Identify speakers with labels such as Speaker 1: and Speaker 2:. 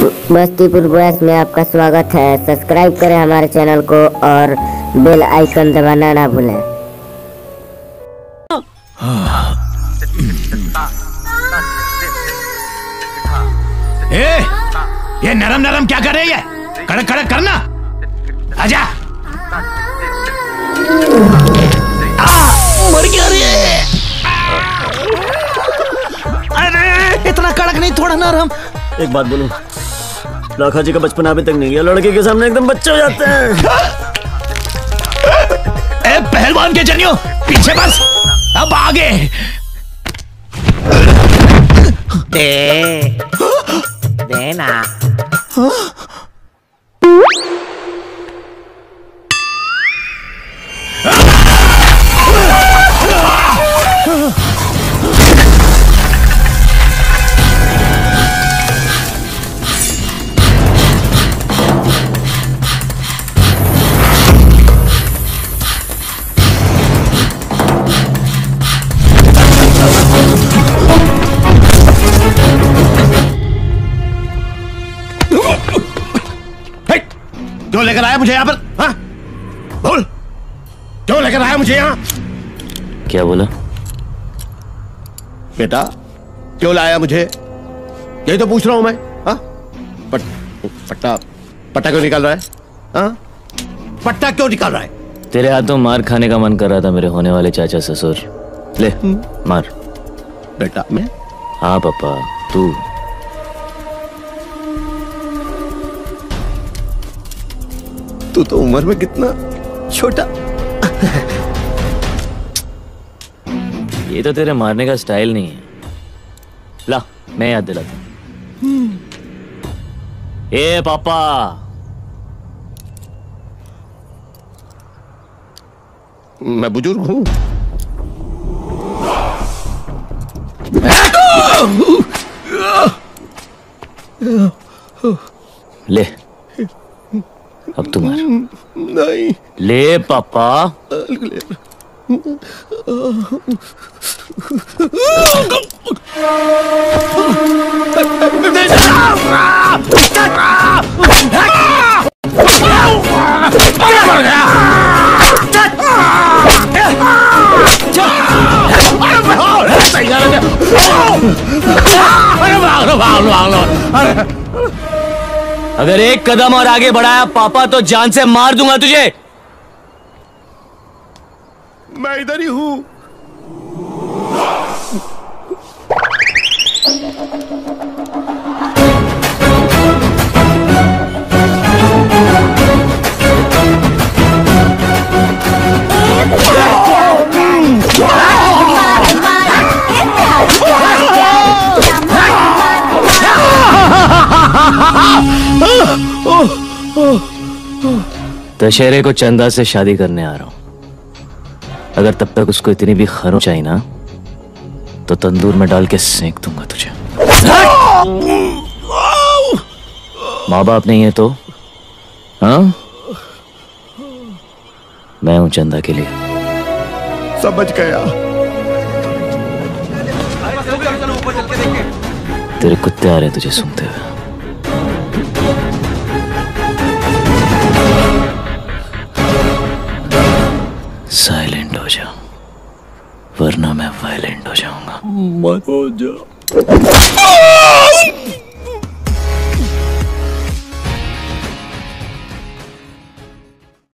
Speaker 1: Bastipur boys में आपका स्वागत है। सब्सक्राइब करें हमारे चैनल को और बेल आइकन दबाना ना भूलें।
Speaker 2: ये नरम नरम क्या कर रही है? कड़क कड़क करना। आजा।
Speaker 3: मर गया रे। अरे इतना कड़क नहीं, थोड़ा नरम।
Speaker 4: एक बात बोलूं, लाखा जी का बचपन अभी तक नहीं गया। लड़के के सामने एकदम बच्चे हो जाते हैं।
Speaker 2: ए पहलवान के जनियो, पीछे बस, अब आगे।
Speaker 3: देना।
Speaker 2: क्यों लेकर आया मुझे यहाँ पर? हाँ? बोल, क्यों लेकर आया मुझे यहाँ?
Speaker 4: क्या बोला
Speaker 2: बेटा? क्यों लाया मुझे? यही तो पूछ रहा हूं मैं। हाँ? पट्टा पट्टा क्यों निकाल रहा है? हाँ? पट्टा क्यों निकाल रहा है?
Speaker 4: तेरे हाथों मार खाने का मन कर रहा था मेरे होने वाले चाचा ससुर। ले मार।
Speaker 2: बेटा मैं?
Speaker 4: हाँ पापा, तू।
Speaker 2: तू तो उम्र में कितना छोटा।
Speaker 4: ये तो तेरे मारने का स्टाइल नहीं है। ला मैं याद दिलाता हूं। ए पापा,
Speaker 2: मैं बुजुर्ग हूं।
Speaker 4: ले अब तू मार।
Speaker 2: नहीं।
Speaker 4: ले पापा। अगर एक कदम और आगे बढ़ाया पापा तो जान से मार दूंगा तुझे।
Speaker 2: मैं इधर ही हूं।
Speaker 4: दशहरे को चंदा से शादी करने आ रहा हूं। अगर तब तक उसको इतनी भी खरोंच आई ना तो तंदूर में डाल के सेंक दूंगा तुझे। माँ बाप नहीं है तो? हाँ, मैं हूं चंदा के लिए।
Speaker 2: समझ गया।
Speaker 4: तेरे कुत्ते आ रहे हैं तुझे सूंघते हुए। साइलेंट हो जा वरना मैं वायलेंट हो जाऊंगा।
Speaker 2: मत हो जा।